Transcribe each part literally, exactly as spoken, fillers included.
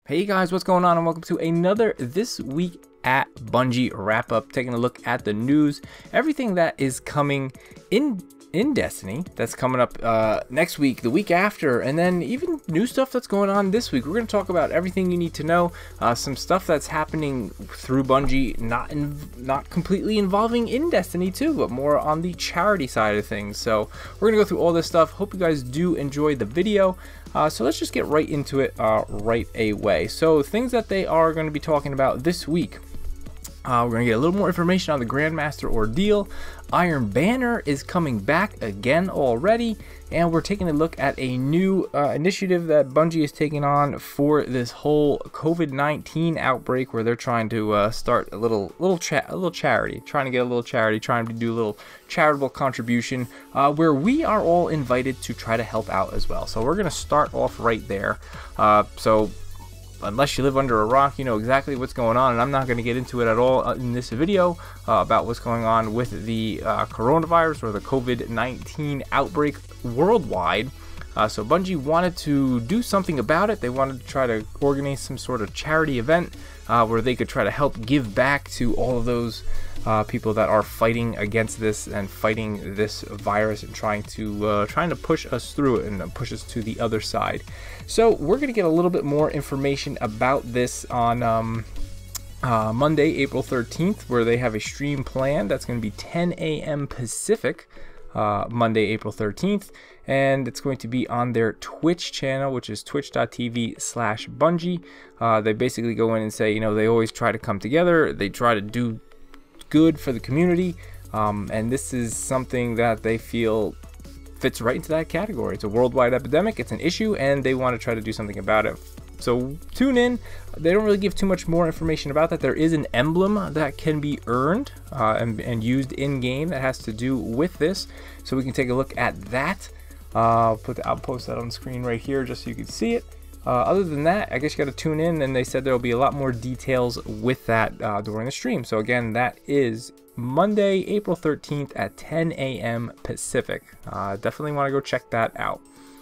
Hey guys, what's going on, and welcome to another This Week at Bungie wrap up, taking a look at the news, everything that is coming in in Destiny that's coming up uh, next week, the week after, and then even new stuff that's going on this week. We're going to talk about everything you need to know, uh, some stuff that's happening through Bungie, not in, not completely involving in Destiny too, but more on the charity side of things. So we're going to go through all this stuff. Hope you guys do enjoy the video. Uh, so let's just get right into it uh, right away. So things that they are going to be talking about this week. Uh, we're going to get a little more information on the Grandmaster Ordeal. Iron Banner is coming back again already. And we're taking a look at a new uh, initiative that Bungie is taking on for this whole COVID nineteen outbreak, where they're trying to uh, start a little little chat, a little charity, trying to get a little charity, trying to do a little charitable contribution, uh, where we are all invited to try to help out as well. So we're going to start off right there. Uh, so unless you live under a rock, you know exactly what's going on, and I'm not going to get into it at all in this video uh, about what's going on with the uh, coronavirus or the COVID nineteen outbreak worldwide. Uh, so Bungie wanted to do something about it. They wanted to try to organize some sort of charity event uh, where they could try to help give back to all of those uh, people that are fighting against this and fighting this virus and trying to uh, trying to push us through it and push us to the other side. So we're going to get a little bit more information about this on um, uh, Monday, April thirteenth, where they have a stream planned. That's going to be ten A M Pacific, uh, Monday, April thirteenth. And it's going to be on their Twitch channel, which is twitch dot T V slash Bungie. Uh, they basically go in and say, you know, they always try to come together. They try to do good for the community. Um, and this is something that they feel fits right into that category. It's a worldwide epidemic, it's an issue, and they want to try to do something about it. So tune in. They don't really give too much more information about that. There is an emblem that can be earned uh, and, and used in game that has to do with this, so we can take a look at that. Uh, I'll put the, I'll post that on the screen right here just so you can see it. Uh, other than that, I guess you got to tune in, and they said there will be a lot more details with that uh, during the stream. So again, that is Monday, April thirteenth at ten A M Pacific. Uh, definitely want to go check that out.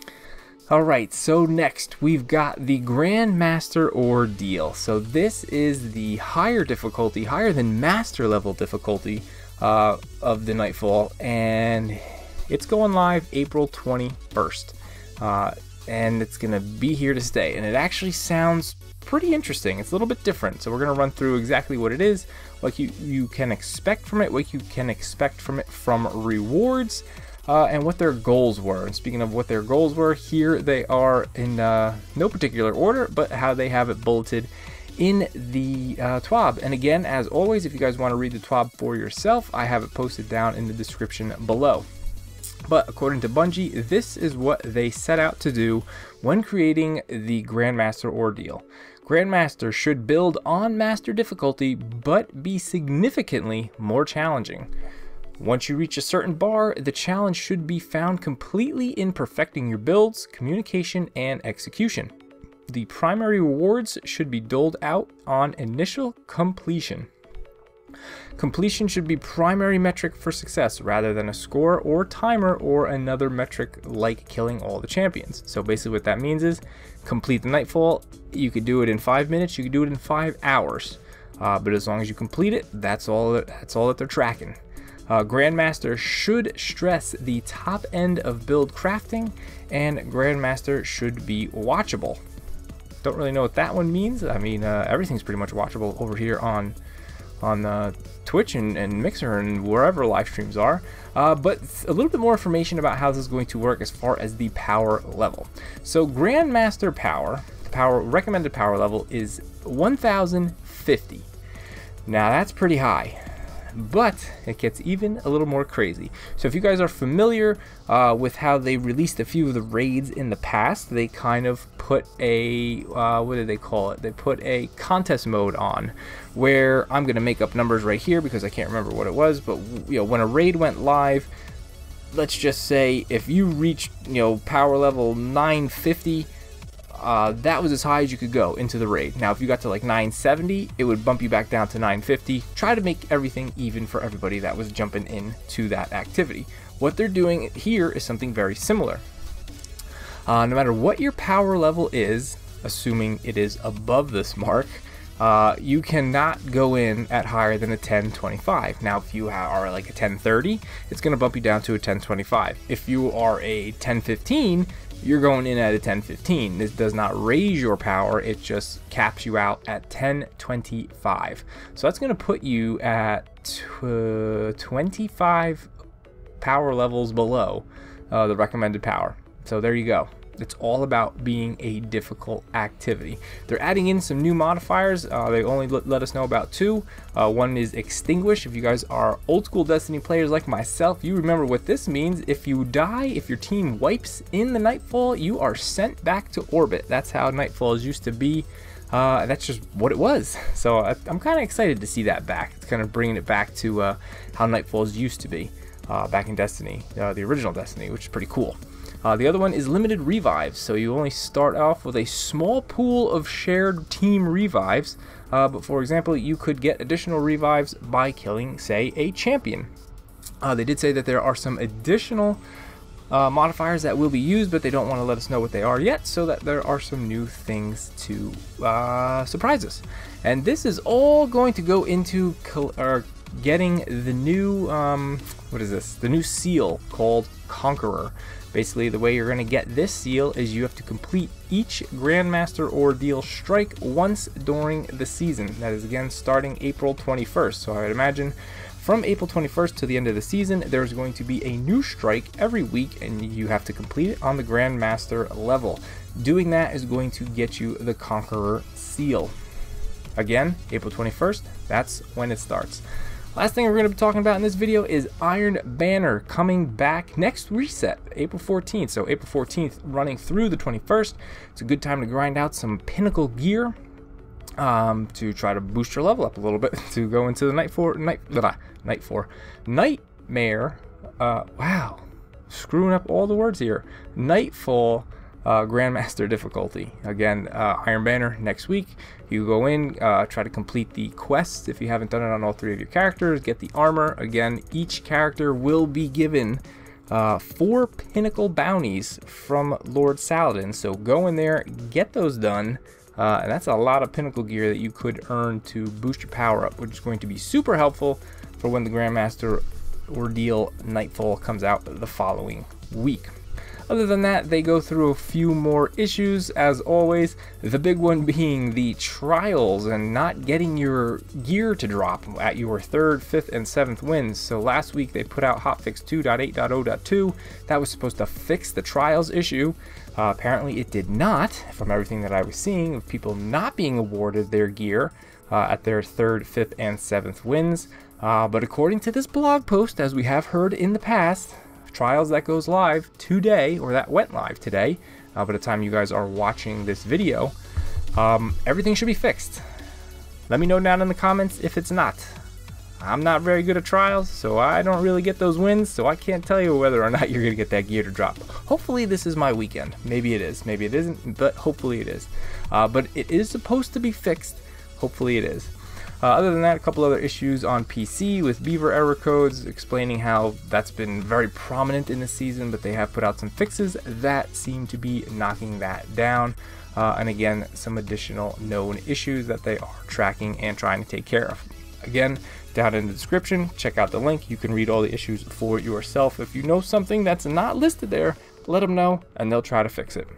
Alright, so next we've got the Grandmaster Ordeal. So this is the higher difficulty, higher than master level difficulty uh, of the Nightfall, and it's going live April twenty-first. Uh, and it's going to be here to stay, and it actually sounds pretty interesting. It's a little bit different, so we're going to run through exactly what it is, what you, you can expect from it, what you can expect from it from rewards, uh, and what their goals were. And speaking of what their goals were, here they are in uh, no particular order, but how they have it bulleted in the uh, T W A B. And again, as always, if you guys want to read the T W A B for yourself, I have it posted down in the description below. But according to Bungie, this is what they set out to do when creating the Grandmaster Ordeal. Grandmaster should build on Master difficulty, but be significantly more challenging. Once you reach a certain bar, the challenge should be found completely in perfecting your builds, communication, and execution. The primary rewards should be doled out on initial completion. Completion should be primary metric for success rather than a score or timer or another metric like killing all the champions. So basically what that means is complete the Nightfall. You could do it in five minutes, you could do it in five hours. Uh, but as long as you complete it, that's all that, that's all that they're tracking. Uh, Grandmaster should stress the top end of build crafting, and Grandmaster should be watchable. Don't really know what that one means. I mean, uh, everything's pretty much watchable over here on on uh, Twitch and, and Mixer and wherever live streams are, uh, but a little bit more information about how this is going to work as far as the power level. So Grandmaster power, the power recommended power level is one thousand fifty. Now that's pretty high, but it gets even a little more crazy. So if you guys are familiar uh, with how they released a few of the raids in the past, they kind of put a, uh, what did they call it? They put a contest mode on, where I'm going to make up numbers right here because I can't remember what it was, but you know, when a raid went live, let's just say if you reached, you know, power level nine fifty, Uh, that was as high as you could go into the raid. Now if you got to like nine seventy, it would bump you back down to nine fifty. Try to make everything even for everybody that was jumping into that activity. What they're doing here is something very similar. Uh, no matter what your power level is, assuming it is above this mark, uh, you cannot go in at higher than a ten twenty-five. Now, if you are like a ten thirty, it's going to bump you down to a ten twenty-five. If you are a ten fifteen, you're going in at a ten fifteen. This does not raise your power, it just caps you out at ten twenty-five. So that's going to put you at twenty-five power levels below uh, the recommended power. So there you go. It's all about being a difficult activity. They're adding in some new modifiers. Uh, they only let, let us know about two. Uh, one is Extinguish. If you guys are old school Destiny players like myself, you remember what this means. If you die, if your team wipes in the Nightfall, you are sent back to orbit. That's how Nightfalls used to be. Uh, that's just what it was. So I, I'm kind of excited to see that back. It's kind of bringing it back to uh, how Nightfalls used to be uh, back in Destiny, uh, the original Destiny, which is pretty cool. Uh, the other one is limited revives, so you only start off with a small pool of shared team revives, uh, but for example, you could get additional revives by killing, say, a champion. Uh, they did say that there are some additional uh, modifiers that will be used, but they don't want to let us know what they are yet, so that there are some new things to uh, surprise us. And this is all going to go into or getting the new, um, what is this? The new seal called Conqueror. Basically, the way you're going to get this seal is you have to complete each Grandmaster Ordeal strike once during the season. That is, again, starting April twenty-first. So I would imagine from April twenty-first to the end of the season, there's going to be a new strike every week, and you have to complete it on the Grandmaster level. Doing that is going to get you the Conqueror seal. Again, April twenty-first, that's when it starts. Last thing we're going to be talking about in this video is Iron Banner coming back next reset, April fourteenth. So April fourteenth running through the twenty-first. It's a good time to grind out some pinnacle gear um, to try to boost your level up a little bit to go into the night for night blah, night for nightmare. Uh, wow, screwing up all the words here. Nightfall uh, Grandmaster difficulty. Again, uh, Iron Banner next week. You go in, uh, try to complete the quests if you haven't done it on all three of your characters, get the armor. Again, each character will be given uh, four pinnacle bounties from Lord Saladin. So go in there, get those done, uh, and that's a lot of pinnacle gear that you could earn to boost your power up, which is going to be super helpful for when the Grandmaster Ordeal Nightfall comes out the following week. Other than that, they go through a few more issues, as always, the big one being the trials and not getting your gear to drop at your third, fifth, and seventh wins. So last week they put out hotfix two point eight point zero point two. That was supposed to fix the trials issue. Uh, apparently it did not, from everything that I was seeing of people not being awarded their gear uh, at their third, fifth, and seventh wins. Uh, but according to this blog post, as we have heard in the past, Trials that goes live today, or that went live today, uh, by the time you guys are watching this video, um, everything should be fixed. Let me know down in the comments if it's not. I'm not very good at Trials, so I don't really get those wins, so I can't tell you whether or not you're gonna get that gear to drop. Hopefully this is my weekend. Maybe it is, maybe it isn't, but hopefully it is. Uh, but it is supposed to be fixed. Hopefully it is. Uh, other than that, a couple other issues on P C with Beaver error codes, explaining how that's been very prominent in the season, but they have put out some fixes that seem to be knocking that down. Uh, and again, some additional known issues that they are tracking and trying to take care of. Again, down in the description, check out the link. You can read all the issues for yourself. If you know something that's not listed there, let them know and they'll try to fix it.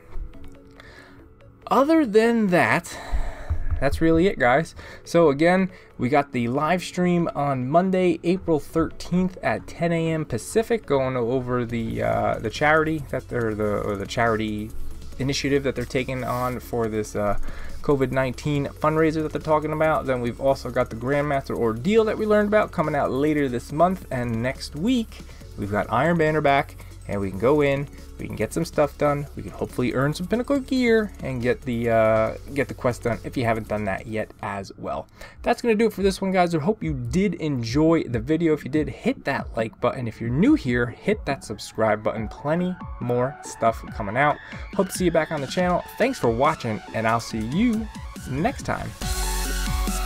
Other than that, that's really it, guys. So again, we got the live stream on Monday, April thirteenth at ten A M Pacific, going over the uh, the charity that they're the or the charity initiative that they're taking on for this uh, COVID nineteen fundraiser that they're talking about. Then we've also got the Grandmaster Ordeal that we learned about coming out later this month, and next week we've got Iron Banner back, and we can go in. We can get some stuff done. We can hopefully earn some pinnacle gear and get the uh, get the quest done if you haven't done that yet as well. That's going to do it for this one, guys. I hope you did enjoy the video. If you did, hit that like button. If you're new here, hit that subscribe button. Plenty more stuff coming out. Hope to see you back on the channel. Thanks for watching, and I'll see you next time.